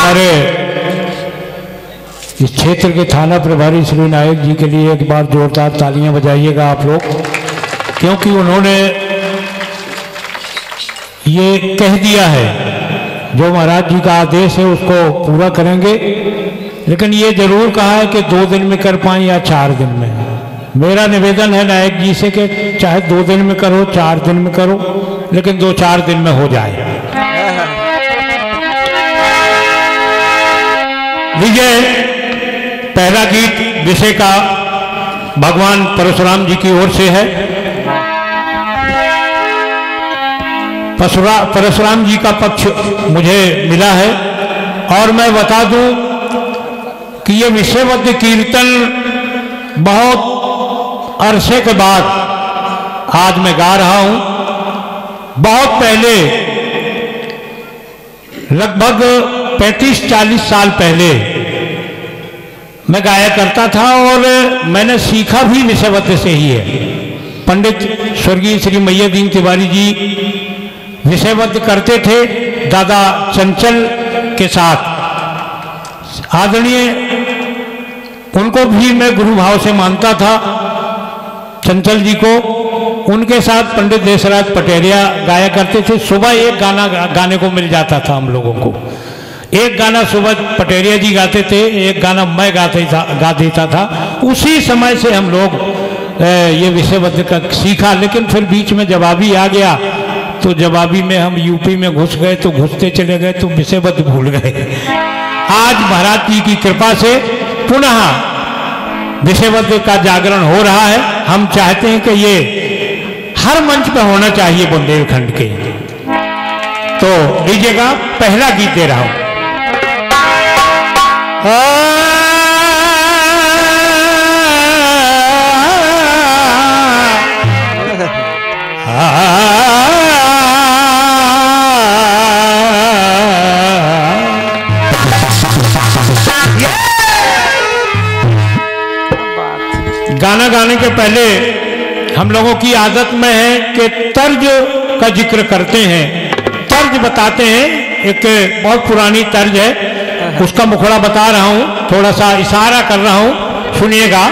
हमारे इस क्षेत्र के थाना प्रभारी श्री नायक जी के लिए एक बार जोरदार तालियां बजाइएगा आप लोग, क्योंकि उन्होंने ये कह दिया है जो महाराज जी का आदेश है उसको पूरा करेंगे, लेकिन ये जरूर कहा है कि 2 दिन में कर पाएं या 4 दिन में। मेरा निवेदन है नायक जी से कि चाहे 2 दिन में करो 4 दिन में करो, लेकिन 2-4 दिन में हो जाए। लीजिए, पहला गीत विषय का भगवान परशुराम जी की ओर से है। परशुराम जी का पक्ष मुझे मिला है, और मैं बता दूं कि ये विषयबद्ध कीर्तन बहुत अरसे के बाद आज मैं गा रहा हूं। बहुत पहले, लगभग 35-40 साल पहले मैं गाया करता था, और मैंने सीखा भी विषयबद्ध से ही है। पंडित स्वर्गीय श्री मैया दीन तिवारी जी विषयबद्ध करते थे दादा चंचल के साथ। आदरणीय, उनको भी मैं गुरु भाव से मानता था, चंचल जी को। उनके साथ पंडित देशराज पटेरिया गाया करते थे। सुबह एक गाना गाने को मिल जाता था हम लोगों को। एक गाना सुबह पटेरिया जी गाते थे, एक गाना मैं गा देता था। उसी समय से हम लोग ये विषयबद्ध का सीखा, लेकिन फिर बीच में जवाबी आ गया, तो जवाबी में हम यूपी में घुस गए, तो घुसते चले गए, तो विषयबद्ध भूल गए। आज महाराज जी की कृपा से पुनः विषयबद्ध का जागरण हो रहा है। हम चाहते हैं कि ये हर मंच पे होना चाहिए बुंदेलखंड के। तो लीजिएगा, पहला गीत दे रहा हूं। गाना गाने के पहले हम लोगों की आदत में है कि तर्ज का जिक्र करते हैं, तर्ज बताते हैं। एक बहुत पुरानी तर्ज है, उसका मुखड़ा बता रहा हूं, थोड़ा सा इशारा कर रहा हूं, सुनिएगा।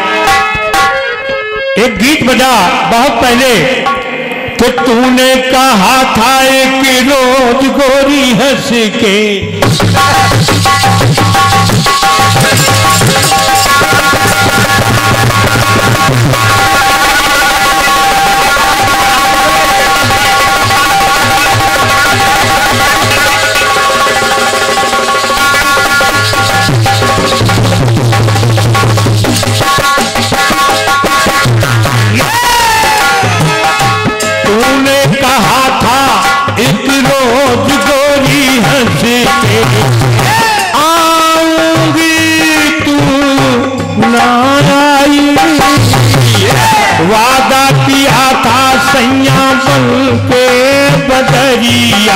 एक गीत बजा बहुत पहले कि तूने कहा था एक रोज गोरी हंस के, वादा किया था सैया बन के बदरिया,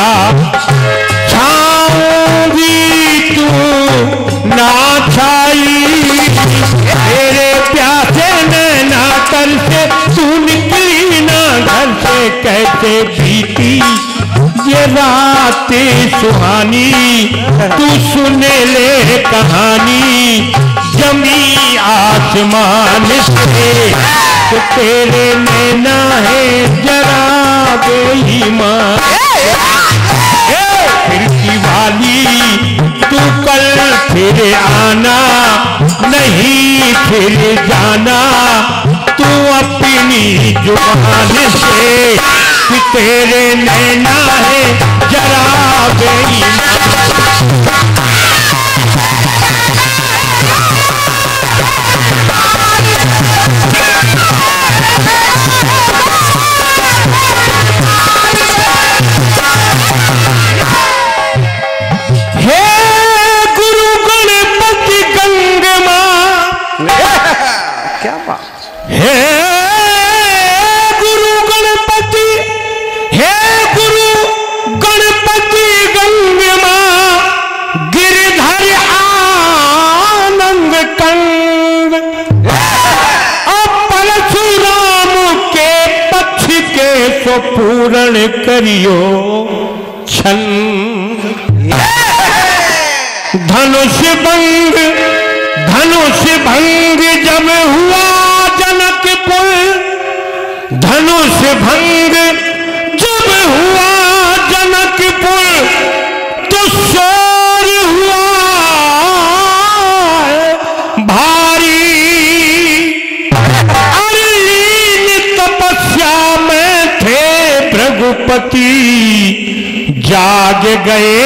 छाऊंगी तू ना छाई, तेरे प्यासे नैना कर से तू निकली ना घर से, कैसे बीती ये रातें सुहानी, तू सुने ले कहानी जमी आसमान से, तो तेरे नैना है जरा बेईमान, खिड़की वाली तू कल फिर आना, नहीं फिर जाना तू अपनी जुबान से, कि तेरे नैना है जरा बेईमान। हे गुरु गणपति, हे गुरु गणपति गंगमा, गिरधर आनंद कंद, परशुराम के पक्ष के सो पूर्ण करियो छंद, धनुष भंग जब हुआ जनकपुर, धनुष भंग जब हुआ जनकपुर, तो शोर हुआ भारी। अलीन तपस्या में थे भृगुपति, जाग गए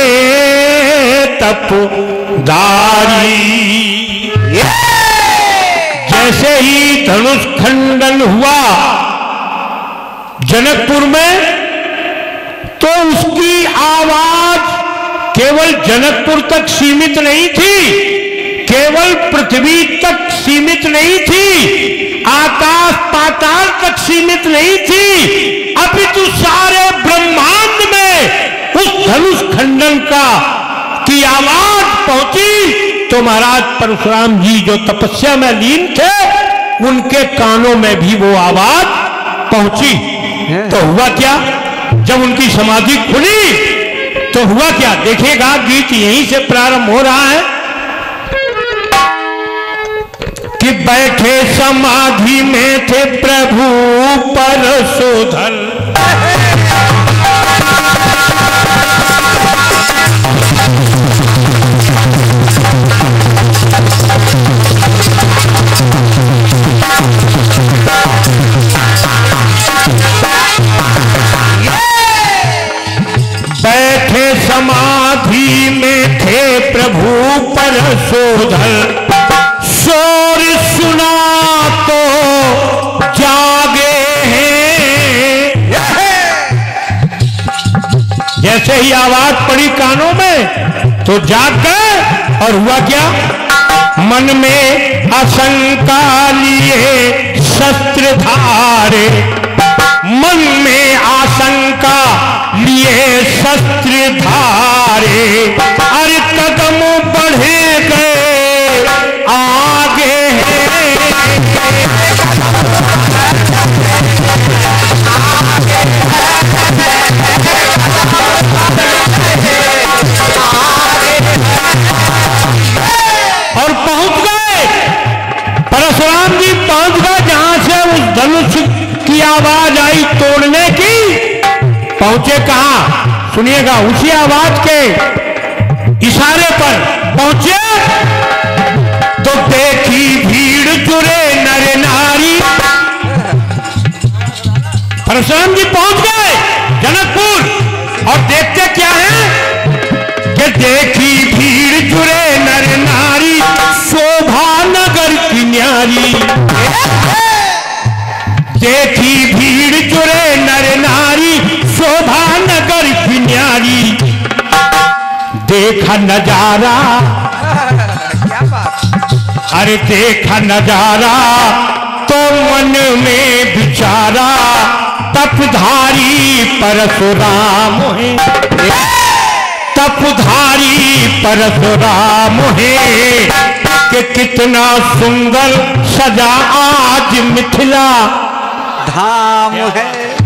तपदारी। जैसे ही धनुष खंडन हुआ जनकपुर में, तो उसकी आवाज केवल जनकपुर तक सीमित नहीं थी, केवल पृथ्वी तक सीमित नहीं थी, आकाश पाताल तक सीमित नहीं थी, अपितु सारे ब्रह्मांड में उस धनुष खंडन की आवाज पहुंची। तो महाराज परशुराम जी जो तपस्या में लीन थे, उनके कानों में भी वो आवाज पहुंची। तो हुआ क्या, जब उनकी समाधि खुली तो हुआ क्या, देखिएगा गीत यहीं से प्रारंभ हो रहा है कि बैठे समाधि में थे प्रभु परशुधर, बैठे समाधि में थे प्रभु परशुधर, शोर सुना तो जागे हैं। जैसे ही आवाज पड़ी कानों में तो जाग गए। और हुआ क्या, मन में आशंका लिए शस्त्र धारे, मन में आशंका लिए शस्त्र धारे, अरे कदम बढ़े गए आगे हैं। और पहुंच गए, परशुराम जी पहुंच गए जहां से उस धनुष की आवाज आई तोड़ने की। पहुंचे कहां, सुनिएगा, उसी आवाज के इशारे पर पहुंचे तो देखी भीड़ जुड़े नर नारी। परशुराम जी पहुंच गए जनकपुर और देखते क्या है कि देखी भीड़ जुड़े नर नारी, शोभा नगर की न्यारी। देखी भीड़ जुड़े नर नारी, शोभा नगर की न्यारी। देखा नजारा, अरे देखा नजारा तो मन में विचारा, तपधारी परशुराम है, तपधारी परशुराम है कि कितना सुंदर सजा आज मिथिला धाम है।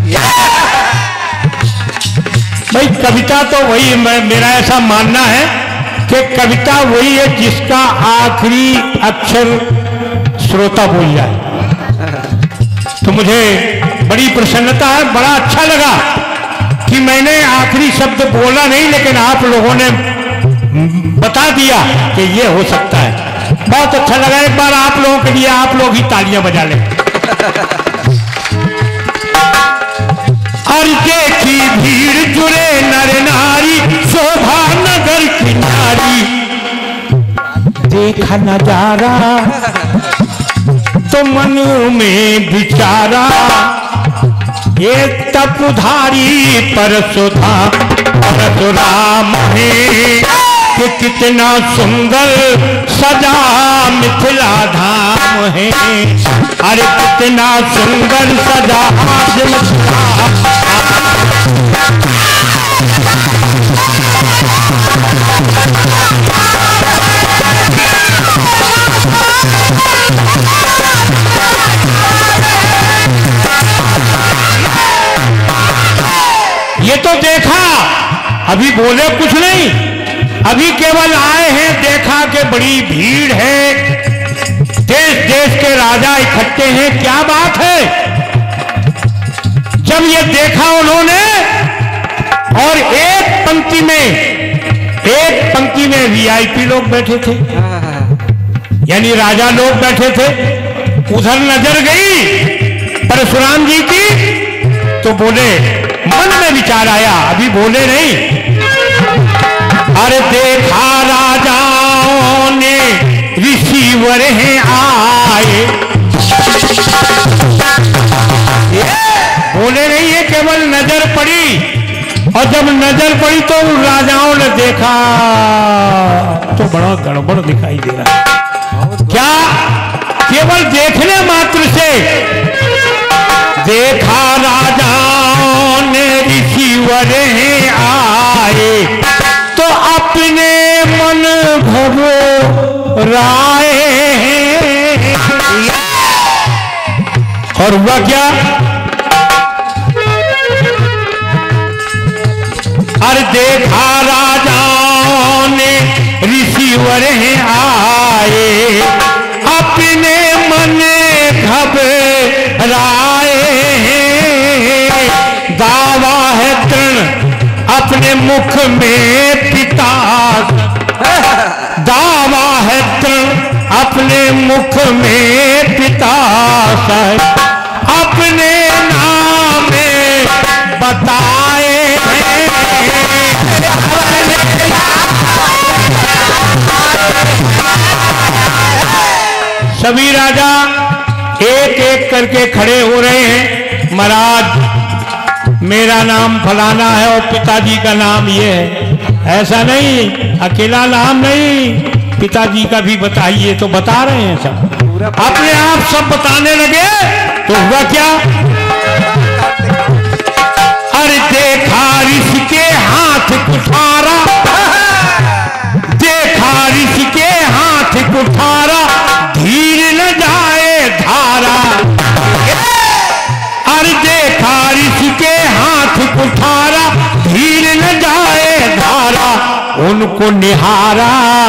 भाई कविता तो वही, मेरा ऐसा मानना है कि कविता वही है जिसका आखिरी अक्षर श्रोता बोल जाए। तो मुझे बड़ी प्रसन्नता है, बड़ा अच्छा लगा कि मैंने आखिरी शब्द बोला नहीं, लेकिन आप लोगों ने बता दिया कि ये हो सकता है। बहुत अच्छा लगा। एक बार आप लोगों के लिए आप लोग ही तालियां बजा लें। और देखी भीड़ जुड़े नर नारी, शोभा नगर की नारी। देखा नजारा तो मन में विचारा, ये तपधारी परशुराम है कि कितना सुंदर सजा मिथिला धाम है। अरे कितना सुंदर सजा मिथिला। ये तो देखा, अभी बोले कुछ नहीं, अभी केवल आए हैं, देखा कि बड़ी भीड़ है, देश देश के राजा इकट्ठे हैं, क्या बात है। जब ये देखा उन्होंने, और एक पंक्ति में वीआईपी लोग बैठे थे, यानी राजा लोग बैठे थे। उधर नजर गई परशुराम जी की, तो बोले, मन में विचार आया, अभी बोले नहीं। अरे देखा राजाओं ने ऋषिवर हैं आए, बोले नहीं, ये केवल नजर पड़ी। और जब नजर पड़ी तो राजाओं ने देखा तो बड़ा गड़बड़ दिखाई दे रहा है। क्या केवल देखने मात्र से देखा राजाओं ने ऋषिवर हैं आए, तो अपने मन घबराए। और हुआ क्या, और देखा राजाओं ने ऋषिवर हैं आए, अपने मन घबराए। दावा है तृण अपने मुख में पिता, दावा है तृण अपने मुख में पिता, अपने नाम में बताए। सभी राजा एक एक करके खड़े हो रहे हैं। महाराज मेरा नाम फलाना है और पिताजी का नाम ये है। ऐसा नहीं, अकेला नाम नहीं, पिताजी का भी बताइए। तो बता रहे हैं सब, अपने आप सब बताने लगे। तो हुआ क्या, अरे देखा ऋषि के हाथ कुठारा, देखा ऋषि के हाथ कुठारा, धीर न जाए धारा। अरे देखा ऋषि के हाथ कुठारा, धीर न जाए धारा। उनको निहारा,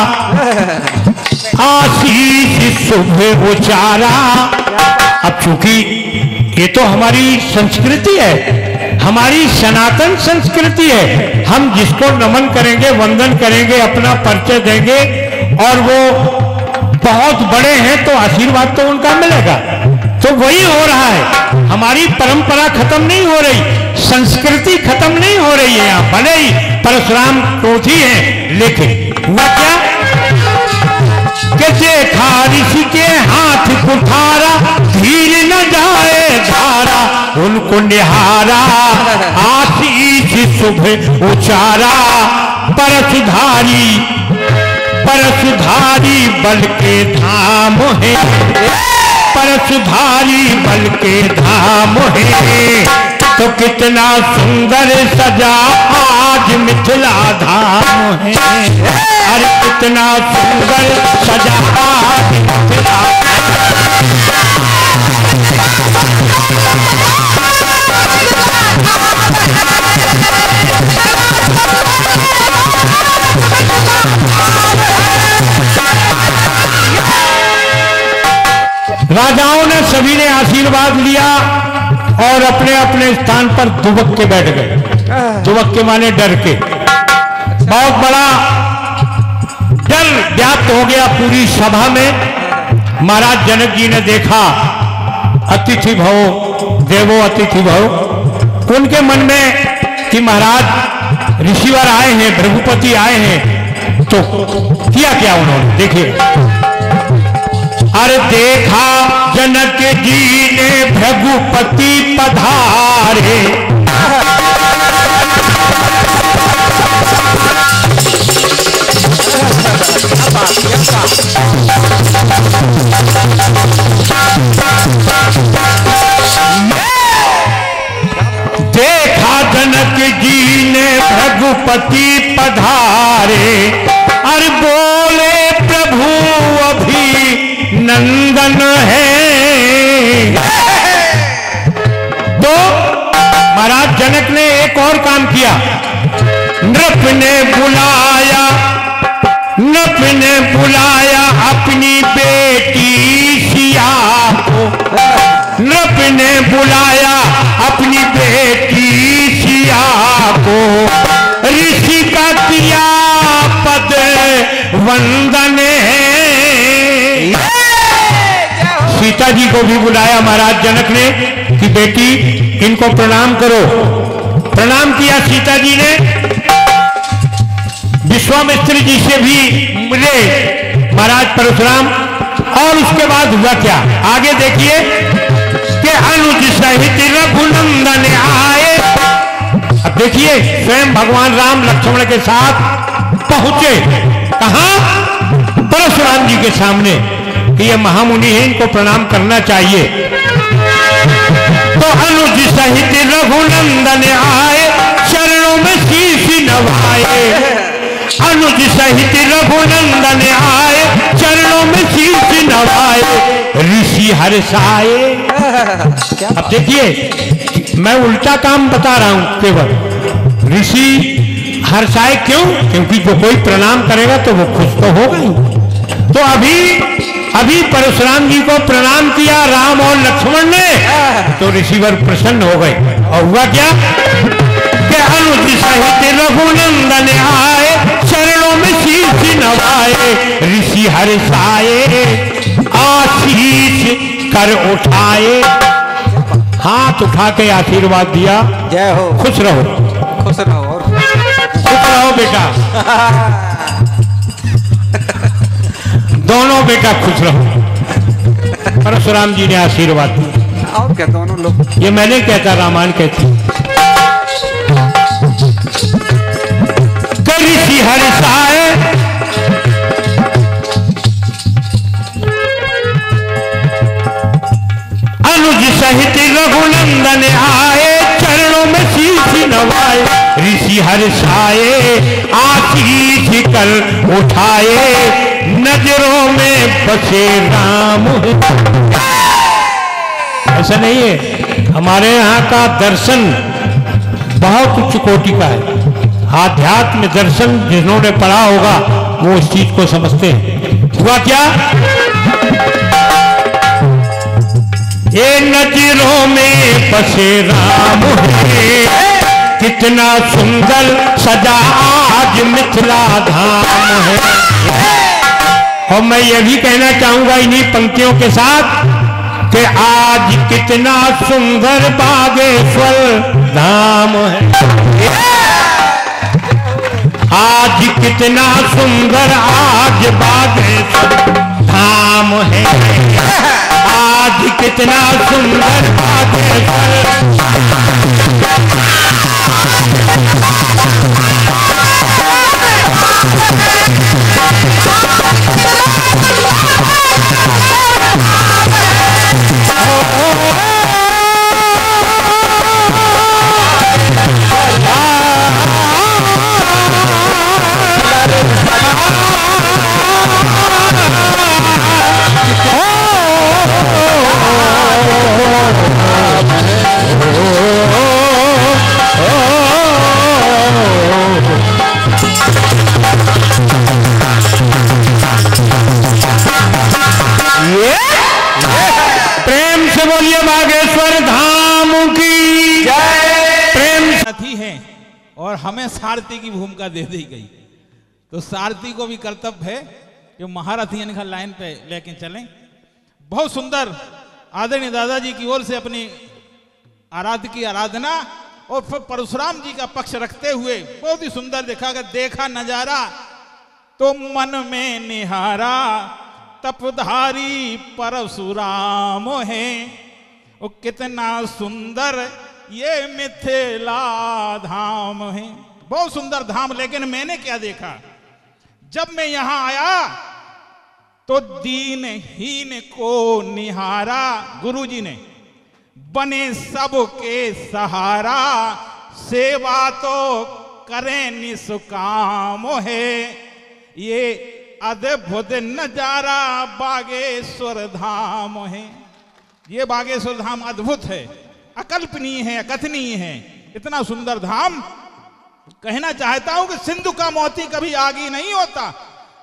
आशीष शुभ उचारा। अब चूंकि ये तो हमारी संस्कृति है, हमारी सनातन संस्कृति है। हम जिसको नमन करेंगे, वंदन करेंगे, अपना परिचय देंगे, और वो बहुत बड़े हैं तो आशीर्वाद तो उनका मिलेगा। तो वही हो रहा है, हमारी परंपरा खत्म नहीं हो रही, संस्कृति खत्म नहीं हो रही है। यहाँ भले ही परशुराम क्रोधी हैं, लेकिन हुआ क्या कि देखा ऋषि के हाथ कुठारा, धीर न जाए धारा। उनको निहारा, आशीष शुभ उचारा। परशुधारी परशुधारी बल के धाम है, परशुधारी बल के धाम है। तो कितना सुंदर सजा आज मिथिला धाम है। अरे कितना सुंदर सजा आज मिथिला। राजाओं ने सभी ने आशीर्वाद लिया और अपने अपने स्थान पर दुबक के बैठ गए। दुबक के माने डर के। बहुत बड़ा डर व्याप्त हो गया पूरी सभा में। महाराज जनक जी ने देखा, अतिथि भव देवो अतिथि भव। उनके मन में कि महाराज ऋषिवर आए हैं, भृगुपति आए हैं, तो किया क्या उन्होंने, देखिए। अरे देखा जनक जी ने भृगुपति पधारे, देखा जनक जी ने भृगुपति पधारे। अरे बोले प्रभु अभी नंदन है। तो महाराज जनक ने एक और काम किया। नृप ने बुलाया नृप ने बुलाया अपनी बेटी सिया को, नृप ने बुलाया अपनी बेटी सिया को, ऋषि का किया पद वंदन है। सीता जी को भी बुलाया महाराज जनक ने कि बेटी इनको प्रणाम करो। प्रणाम किया सीता जी ने। विश्वामित्र जी से भी मिले महाराज परशुराम। और उसके बाद हुआ क्या, आगे देखिए कि अनुज सहित रघुनंदन आए। अब देखिए स्वयं भगवान राम लक्ष्मण के साथ पहुंचे कहां, परशुराम जी के सामने कि ये महामुनि है, इनको प्रणाम करना चाहिए। तो अनुज सहित रघुनंदन आए, चरणों में शीश नवाए। अनुज सहित रघुनंदन आए, चरणों में शीश नवाए, ऋषि हर्षाए। अब देखिए मैं उल्टा काम बता रहा हूं केवल। ऋषि हर्षाए क्यों? क्योंकि जो कोई प्रणाम करेगा तो वो खुश तो होगा ही। तो अभी परशुराम जी को प्रणाम किया राम और लक्ष्मण ने, तो ऋषिवर प्रसन्न हो गए। और हुआ क्या कि अनुज सहित रघुनंदन आए, चरणों में शीश नवाए, ऋषि हर्षाए, आशीष कर उठाए। हाथ उठा के आशीर्वाद दिया, जय हो, खुश रहो, खुश रहो और खुश रहो बेटा। दोनों बेटा खुश रहो। परशुराम जी ने आशीर्वाद दिया। और क्या दोनों लोग, ये मैंने कहता, रामायण कहती। ऋषि हर्षाए, अनुज सहित रघुनंदन आए, चरणों में शीश नवाए, ऋषि हर्षाए, आशीष कर उठाए, नजरों में बसे राम। ऐसा नहीं है, हमारे यहाँ का दर्शन बहुत उच्च कोटि का है। आध्यात्म दर्शन जिन्होंने पढ़ा होगा वो इस चीज को समझते हैं। हुआ क्या, ये नजरों में बसे राम है, कितना सुंदर सजा आज मिथिला धाम है। और मैं ये भी कहना चाहूंगा इन्हीं पंक्तियों के साथ कि आज कितना सुंदर बागेश्वर धाम है। आज कितना सुंदर आज बागेश्वर धाम है। आज कितना सुंदर बागेश्वर। प्रेम से बोलिए बागेश्वर धाम की जय। प्रेम साथी हैं और हमें सारथी की भूमिका दे दी गई, तो सारथी को भी कर्तव्य है कि महारथी इनका लाइन पे लेके चलें। बहुत सुंदर आदरणीय दादाजी की ओर से अपनी आराध्य की आराधना और फिर परशुराम जी का पक्ष रखते हुए बहुत ही सुंदर देखा नजारा तो मन में निहारा, तपधारी परशुराम है, वो कितना सुंदर ये मिथिला धाम है। बहुत सुंदर धाम। लेकिन मैंने क्या देखा, जब मैं यहां आया तो दीनहीन को निहारा। गुरुजी ने बने सबके सहारा, सेवा तो करें निष्काम है। ये अद्भुत नजारा बागेश्वर धाम है। ये बागेश्वर धाम अद्भुत है, अकल्पनीय है, अकथनीय है। इतना सुंदर धाम। कहना चाहता हूं कि सिंधु का मोती कभी आगे नहीं होता,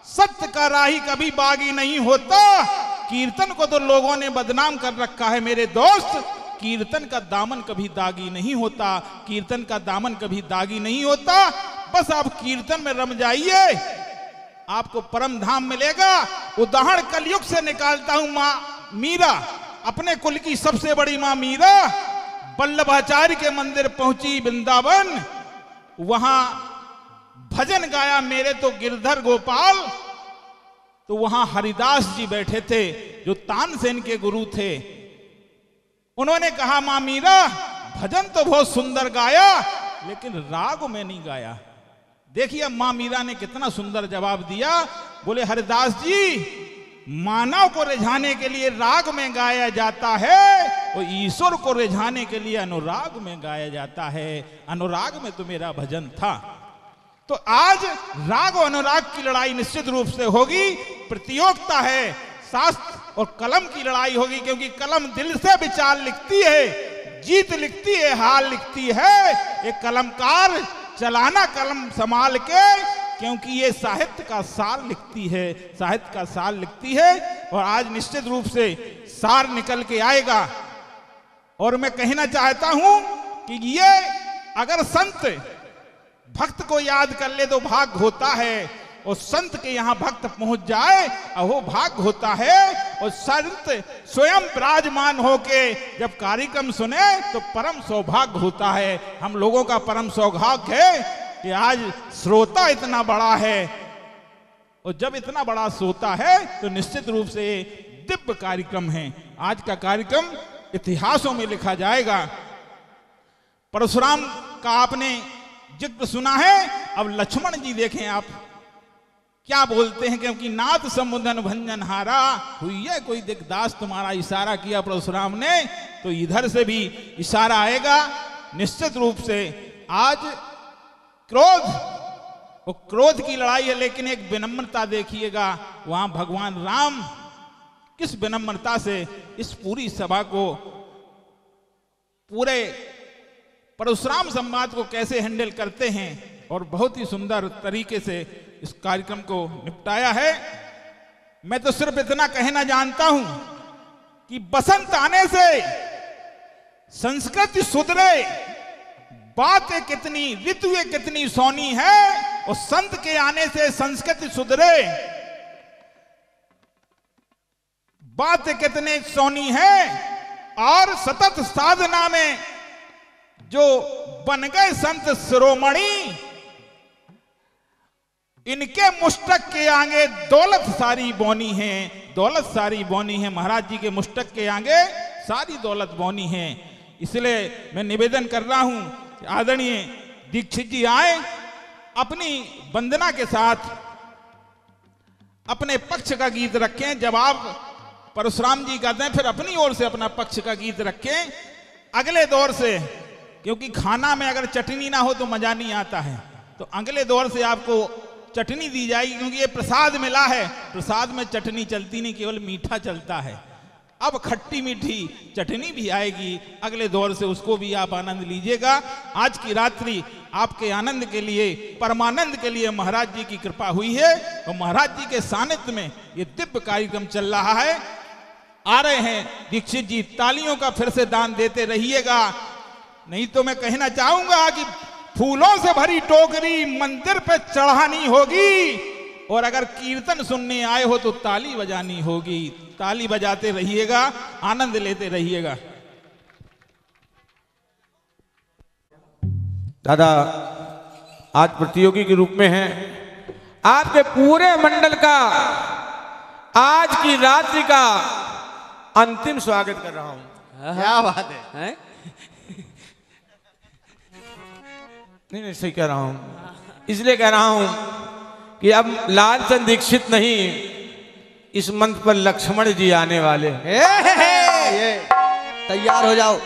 सत्य का राही कभी बागी नहीं होता। कीर्तन को तो लोगों ने बदनाम कर रखा है मेरे दोस्त, कीर्तन का दामन कभी दागी नहीं होता, कीर्तन का दामन कभी दागी नहीं होता। बस आप कीर्तन में रम जाइए, आपको परम धाम मिलेगा। उदाहरण कलयुग से निकालता हूं, मां मीरा, अपने कुल की सबसे बड़ी मां मीरा वल्लभाचार्य के मंदिर पहुंची वृंदावन, वहां भजन गाया मेरे तो गिरधर गोपाल। तो वहां हरिदास जी बैठे थे जो तानसेन के गुरु थे। उन्होंने कहा मां मीरा भजन तो बहुत सुंदर गाया लेकिन राग में नहीं गाया। देखिए मां मीरा ने कितना सुंदर जवाब दिया। बोले हरिदास जी, मानव को रिझाने के लिए राग में गाया जाता है और ईश्वर को रिझाने के लिए अनुराग में गाया जाता है। अनुराग में तो मेरा भजन था। तो आज राग और अनुराग की लड़ाई निश्चित रूप से होगी। प्रतियोगिता है, शास्त्र और कलम की लड़ाई होगी, क्योंकि कलम दिल से विचार लिखती है, जीत लिखती है, हार लिखती है। एक कलमकार चलाना कलम संभाल के, क्योंकि ये साहित्य का सार लिखती है, साहित्य का सार लिखती है। और आज निश्चित रूप से सार निकल के आएगा। और मैं कहना चाहता हूं कि ये अगर संत भक्त को याद कर ले तो भाग होता है, और संत के यहां भक्त पहुंच जाए अहो भाग होता है। और संत स्वयं विराजमान होके जब कार्यक्रम सुने तो परम सौभाग्य होता है। हम लोगों का परम सौभाग्य है कि आज श्रोता इतना बड़ा है, और जब इतना बड़ा श्रोता है तो निश्चित रूप से दिव्य कार्यक्रम है। आज का कार्यक्रम इतिहासों में लिखा जाएगा। परशुराम का आपने जिक्र सुना है, अब लक्ष्मण जी देखें आप क्या बोलते हैं। क्योंकि नाथ समुदन भंजन हारा हुई है कोई दिग्दास तुम्हारा। इशारा किया परशुराम ने, तो इधर से भी इशारा आएगा निश्चित रूप से। आज क्रोध, वो क्रोध की लड़ाई है, लेकिन एक विनम्रता देखिएगा वहां भगवान राम किस विनम्रता से इस पूरी सभा को, पूरे परशुराम संवाद को कैसे हैंडल करते हैं, और बहुत ही सुंदर तरीके से इस कार्यक्रम को निपटाया है। मैं तो सिर्फ इतना कहना जानता हूं कि बसंत आने से संस्कृति सुधरे, बातें कितनी, ऋतुएं कितनी सोनी है, और संत के आने से संस्कृति सुधरे, बातें कितने सोनी है। और सतत साधना में जो बन गए संत शिरोमणि, इनके मुष्टक के आगे दौलत सारी बौनी है, दौलत सारी बौनी है। महाराज जी के मुष्टक के आगे सारी दौलत बौनी है। इसलिए मैं निवेदन कर रहा हूं कि आदरणीय दीक्षित जी आए, अपनी वंदना के साथ अपने पक्ष का गीत रखें। जब आप परशुराम जी का दें, फिर अपनी ओर से अपना पक्ष का गीत रखें। अगले दौर से, क्योंकि खाना में अगर चटनी ना हो तो मजा नहीं आता है, तो अगले दौर से आपको चटनी दी जाएगी, क्योंकि ये प्रसाद मिला है। प्रसाद में चटनी चलती नहीं, केवल मीठा चलता है। अब खट्टी मीठी चटनी भी आएगी अगले दौर से, उसको भी आप आनंद लीजिएगा। आज की रात्रि आपके आनंद के लिए, परमानंद के लिए महाराज जी की कृपा हुई है, और महाराज जी के सानिध्य में ये दिव्य कार्यक्रम चल रहा है। आ रहे हैं दीक्षित जी, तालियों का फिर से दान देते रहिएगा। नहीं तो मैं कहना चाहूंगा कि फूलों से भरी टोकरी मंदिर पे चढ़ानी होगी, और अगर कीर्तन सुनने आए हो तो ताली बजानी होगी। ताली बजाते रहिएगा, आनंद लेते रहिएगा। दादा आज प्रतियोगी के रूप में हैं, आपके पूरे मंडल का आज की रात्रि का अंतिम स्वागत कर रहा हूं। क्या बात है? नहीं सही कह रहा हूं, इसलिए कह रहा हूं कि अब लालचंद दीक्षित नहीं, इस मंच पर लक्ष्मण जी आने वाले। ये तैयार हो जाओ।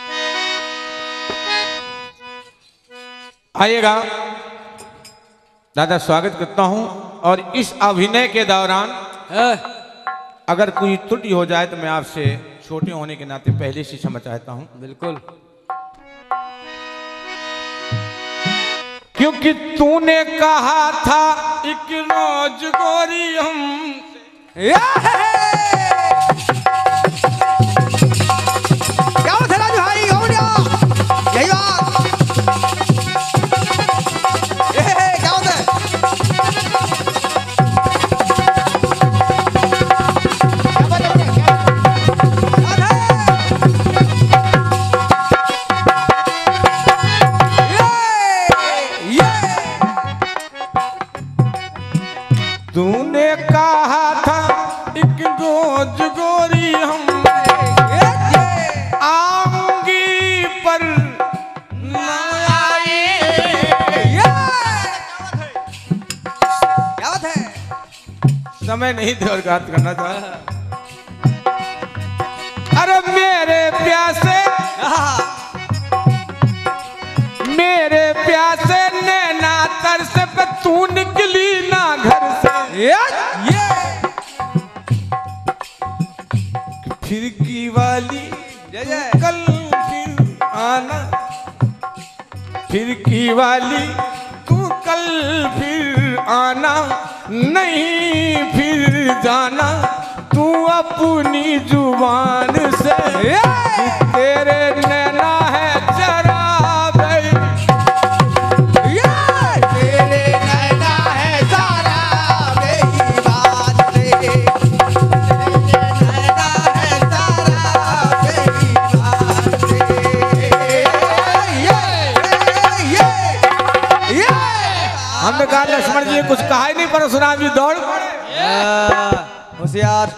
आइएगा। दादा स्वागत करता हूं और इस अभिनय के दौरान अगर कोई त्रुटि हो जाए तो मैं आपसे छोटे होने के नाते पहले से क्षमा चाहता हूं। बिल्कुल। क्योंकि तूने कहा था एक रोज गोरी हम क्या बात है राजू भाई, गौड़िया यही बात। क्या बात है? तूने कहा था एक रोज गोरी हम आऊंगी पर न आए। क्या बात है? समय नहीं थे और बात करना था। अरे मेरे प्यासे नैना तरस पे तू निकली ना घर से। फिरकी वाली कल फिर आना, फिरकी वाली तू कल फिर आना, नहीं फिर जाना तू अपनी जुबान से। तेरे नैना है शराब, तेरे नैना है सारा बेईमान रे, तेरे नैना है सारा बेईमान रे। हमने कहा लक्ष्मण जी कुछ कहा ही नहीं, परशुराम जी दौड़ पड़े। होशियार।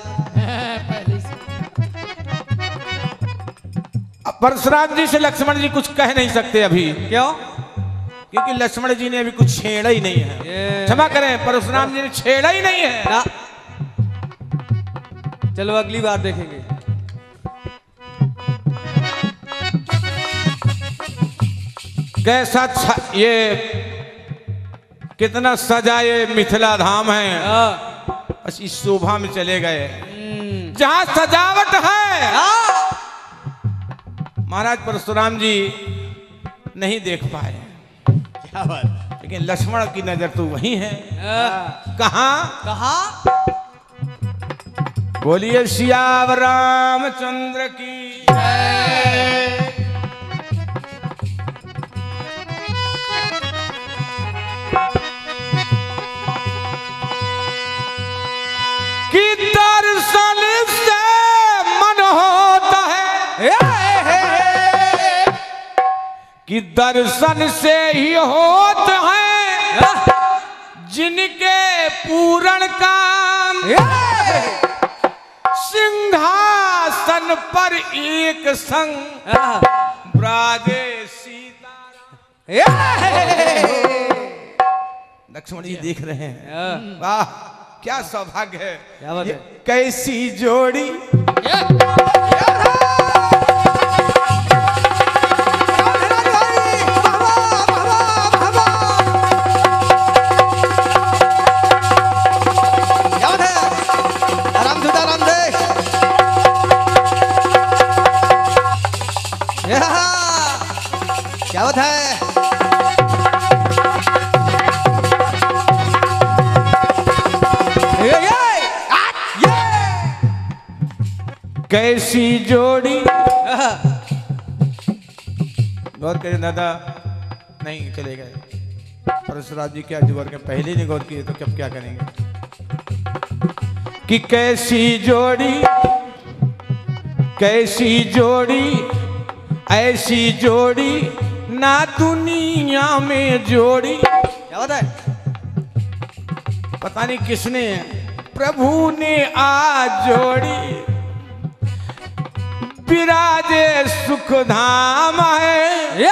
परशुराम जी से लक्ष्मण जी कुछ कह नहीं सकते अभी। क्यों? क्योंकि लक्ष्मण जी ने अभी कुछ छेड़ा ही नहीं है। क्षमा करें, परशुराम जी ने छेड़ा ही नहीं है ना। चलो अगली बार देखेंगे। कैसा ये कितना सजा ये मिथिला धाम है। बस इस शोभा में चले गए जहां सजावट है। महाराज परशुराम जी नहीं देख पाए। क्या बात? लेकिन लक्ष्मण की नजर तो वही है। कहाँ बोलिए सियावर रामचंद्र की जय। कि दर्शन से मन होता है, कि दर्शन से ही होते हैं जिनके पूर्ण काम। सिंहासन पर एक संग ब्राजे सीता। लक्ष्मण जी देख रहे हैं, वाह क्या सौभाग्य है। क्या बात है? कैसी जोड़ी। क्या बात है? कैसी जोड़ी। गौर करें दादा, नहीं चले गए परशुराम जी। क्या गौर के पहले नहीं गौर किए तो कब क्या करेंगे। कि कैसी जोड़ी, कैसी जोड़ी, ऐसी जोड़ी ना दुनिया में जोड़ी। क्या बात है? पता नहीं किसने, प्रभु ने आज जोड़ी। विराजे सुख धाम है।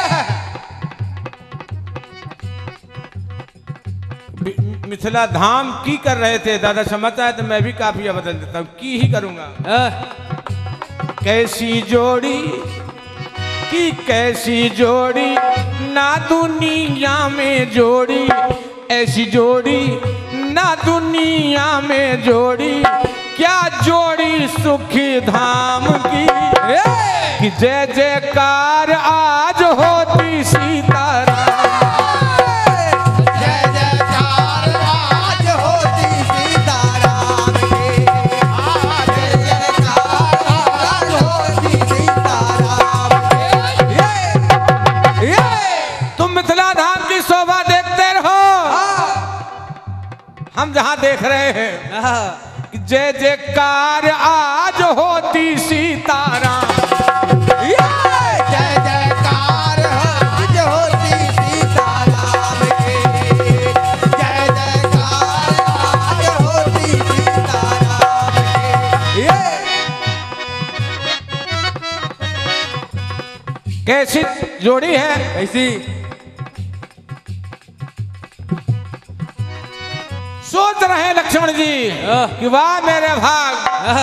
मिथिला धाम की कर रहे थे दादा, समझता है तो मैं भी काफी बदल देता हूँ, की ही करूंगा। कैसी जोड़ी की कैसी जोड़ी ना दुनिया में जोड़ी, ऐसी जोड़ी ना दुनिया में जोड़ी, क्या जोड़ी सुख धाम की। कि जय जयकार आज होती सीताराम, जय जयकार आज होती सीताराम की, जय जयकार आज होती सीताराम की। तुम मिथिला धाम की शोभा देखते रहो, हम जहां देख रहे हैं जय जयकार आज होती सीताराम, जय जयकार आज होती सीताराम की, जय जयकार आज होती सीताराम की। कैसी जोड़ी है। कैसी? सोच रहे हैं लक्ष्मण जी कि वाह मेरे भाग,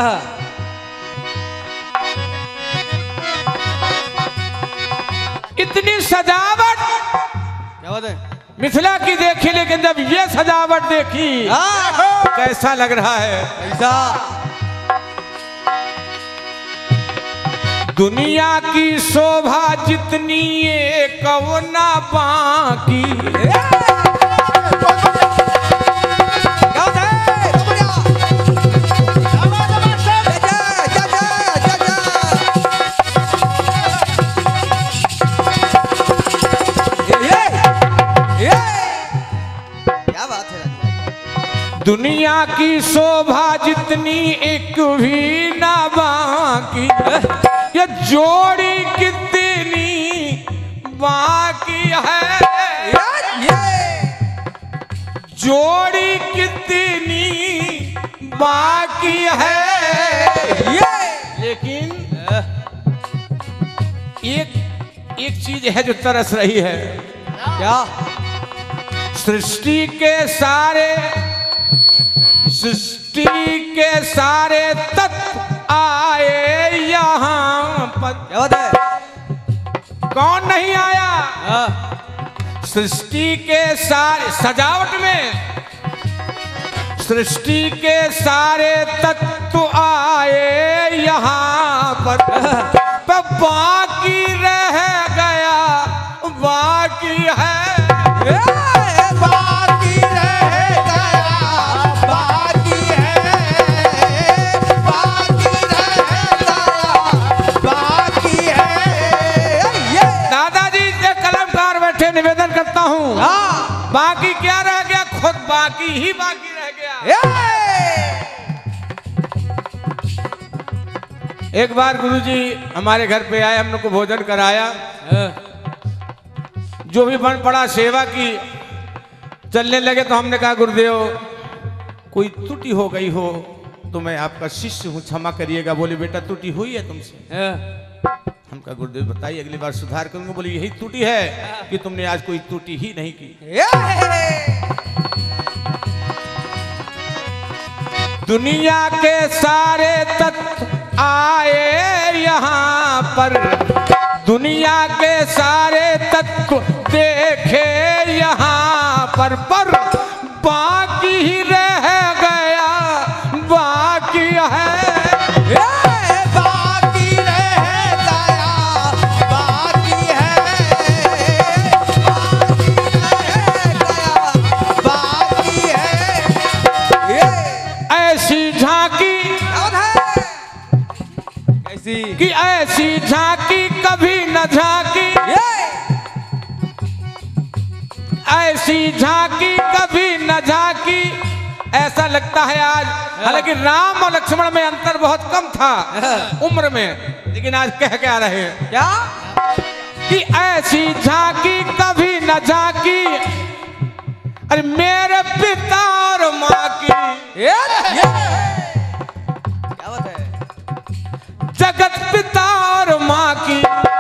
इतनी सजावट क्या बात है? मिथिला की देखी, लेकिन जब ये सजावट देखी कैसा लग रहा है। ऐसा दुनिया की शोभा जितनी ये कवना बाकी, दुनिया की शोभा जितनी एक भी ना बाकी, ये जोड़ी कितनी बाकी है, जोड़ी कितनी बाकी है। लेकिन एक चीज है जो तरस रही है। क्या? सृष्टि के सारे तत्व आए यहाँ पर। क्या बात है? कौन नहीं आया? सृष्टि के सारे सजावट में सृष्टि के सारे तत्व आए यहाँ पर, बाकी रह गया बाकी है, बाकी रह गया बाकी है, बाकी रह गया बाकी है। दादाजी से कलमकार बैठे निवेदन करता हूँ, बाकी क्या रह गया? खुद बाकी ही बाकी रह गया। एक बार गुरुजी हमारे घर पे आए, हम लोग को भोजन कराया, जो भी बन पड़ा सेवा की, चलने लगे तो हमने कहा गुरुदेव कोई त्रुटि हो गई हो तो मैं आपका शिष्य हूँ, क्षमा करिएगा। बोले बेटा त्रुटि हुई है तुमसे? हम कहा गुरुदेव बताइए, अगली बार सुधार करूंगा। बोले यही त्रुटि है कि तुमने आज कोई त्रुटि ही नहीं की। दुनिया के सारे तत्व आए यहाँ पर, दुनिया के सारे तत्व देखे यहाँ पर बाकी ही रह गया बाकी है, बाकी रह गया बाकी है, बाकी है। ऐसी झांकी कैसी? कि ऐसी झांकी कभी न झांकी, ऐसी झांकी कभी न झांकी। ऐसा लगता है आज, हालांकि राम और लक्ष्मण में अंतर बहुत कम था उम्र में, लेकिन आज कह क्या रहे हैं? क्या? कि ऐसी झांकी कभी न झांकी, अरे मेरे पिता और माँ की। क्या बात है? जगत पिता और माँ की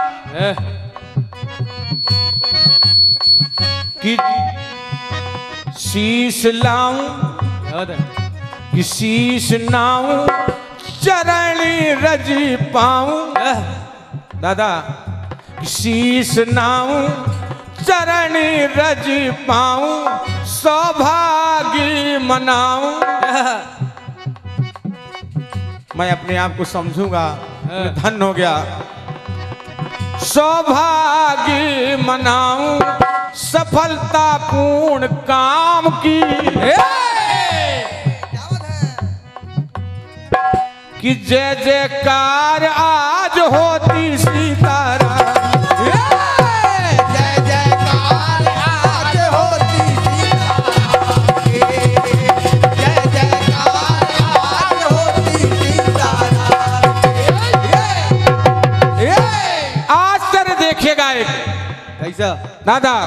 कि शीश लाऊं कि शीश नाऊं चरणी रजी पाऊं। दादा शीश नाऊं चरण रज पाऊं सौभाग्य मनाऊं। मैं अपने आप को समझूंगा धन हो गया। सौभाग्य मनाऊं सफलता पूर्ण काम की, कि जय जयकार आज होती सीताराम। जय जयकार आज होती सीताराम की, जय जयकार आज होती सीताराम की। आज तर देखिएगा एक कैसा दादा,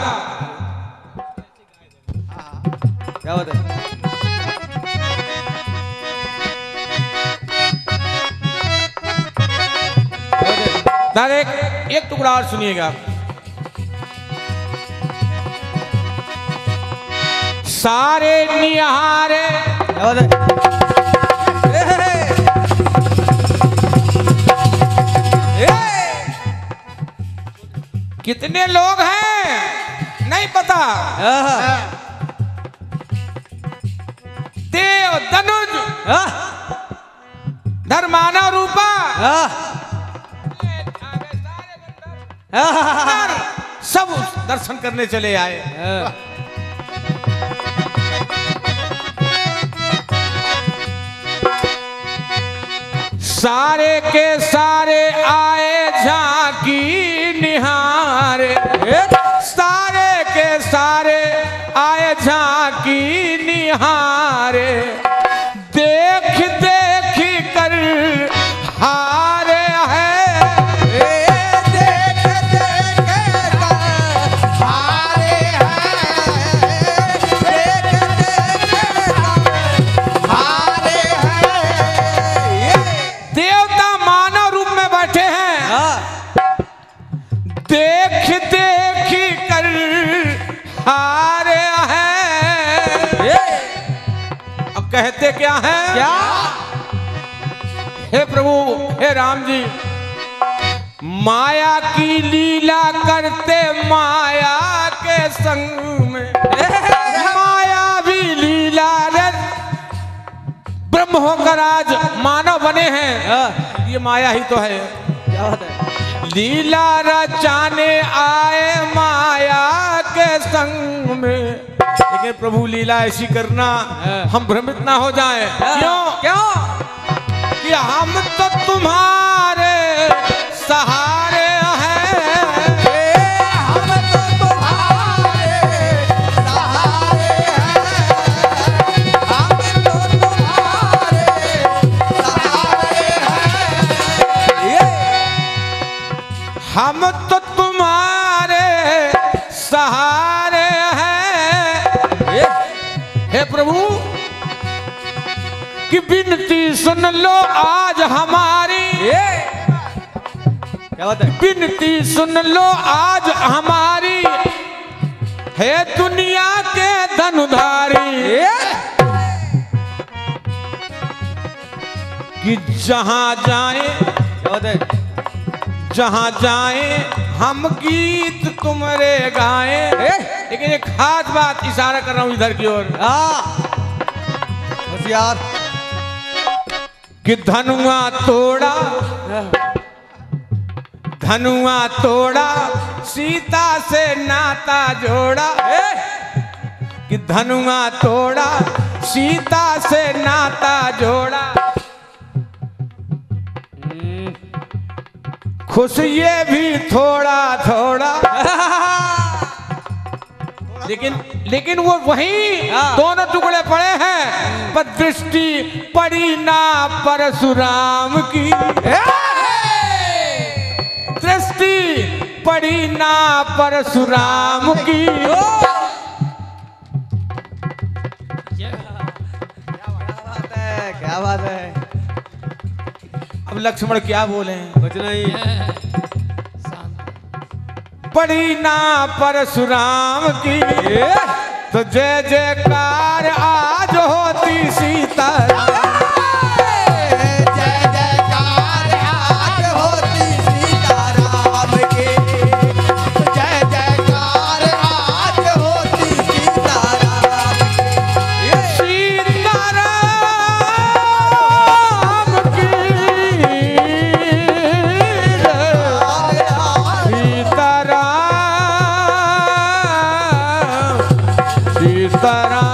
क्या बात है? दादा एक टुकड़ा और सुनिएगा। सारे निहारे क्या बात है? कितने लोग हैं नहीं पता। देव धनुज धर्माना रूपा सब दर्शन करने चले आए। सारे के सारे आए झांकी निहारे, सारे के सारे आए झांकी निहारे, देख देख कर हारे है, देख देख कर हारे हैं, देख देख कर हारे हैं। देवता मानव रूप में बैठे हैं, देख देख कर हारे हैं। अब कहते क्या है? क्या? हे प्रभु हे राम जी, माया की लीला करते माया के संग में, माया भी लीला रच ब्रह्म होकर आज मानव बने हैं। ये माया ही तो है। क्या बात है? लीला रचाने आए माया के संग में, लेकिन प्रभु लीला ऐसी करना हम भ्रमित ना हो जाए। क्यों? क्यों? कि हम तो तुम्हारे सहारे हैं, हम तो तुम्हारे सहारे हैं, हम तो तुम्हारे सहारे हैं। हम तो तुम्हारे सहारे हैं। हे प्रभु कि विनती सुन लो आज हमारी, क्या बात है? विनती सुन लो आज हमारी, हे दुनिया के धनुधारी, कि जहां जाए क्या बात है? जहां जाए हम गीत तुम्हारे गाए। लेकिन एक खास बात इशारा कर रहा हूं इधर की ओर, होशियार। कि धनुआ तोड़ा, धनुआ तोड़ा सीता से नाता जोड़ा, कि धनुआ तोड़ा सीता से नाता जोड़ा। खुश ये भी थोड़ा थोड़ा, लेकिन वो वही दोनों टुकड़े पड़े हैं, पर दृष्टि पड़ी ना परशुराम की, दृष्टि पड़ी ना परशुराम की। क्या बात है? अब लक्ष्मण क्या बोले? कुछ नहीं। पड़ी ना परशुराम की, तो जय जयकार आज होती सीताराम। जय जयकार आज होती सीताराम की, जय जयकार परा